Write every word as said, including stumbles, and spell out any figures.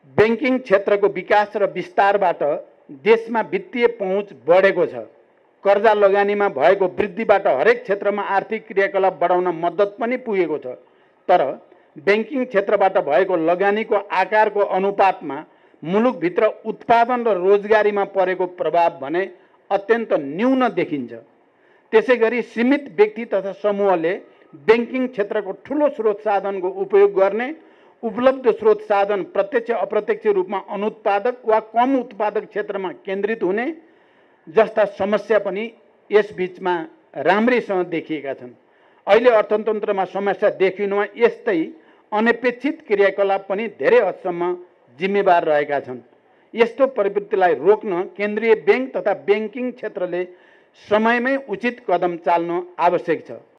Banking क्षेत्रको विकास र विस्तारबाट देशमा वित्तीय पहुँच बढेको छ। कर्जा लगानीमा भएको वृद्धिबाट हरेक क्षेत्रमा आर्थिक क्रियाकलाप बढाउन मद्दत पनि पुगेको छ। तर बैंकिङ क्षेत्रबाट भएको लगानीको आकारको अनुपातमा मुलुकभित्र उत्पादन र रोजगारीमा परेको प्रभाव भने अत्यन्त न्यून देखिन्छ। त्यसैगरी सीमित व्यक्ति तथा समूहले बैंकिङ क्षेत्रको ठूलो स्रोत साधनको उपयोग गर्ने, उपलब्ध स्रोत साधन प्रत्यक्ष अप्रत्यक्ष रूपमा अनुत्पादक वा कम उत्पादक क्षेत्रमा केन्द्रित हुने जस्ता समस्या पनि यस बीचमा राम्रैसँग देखिएका छन्। अहिले अर्थतन्त्रमा समस्या देखिनुमा यस्तै अनपेक्षित क्रियाकलाप पनि धेरै हदसम्म जिम्मेवार रहेका छन्। यस्तो प्रवृत्तिलाई रोक्न केन्द्रीय बैंक तथा बैंकिङ क्षेत्रले समयमै उचित कदम चाल्नु आवश्यक छ।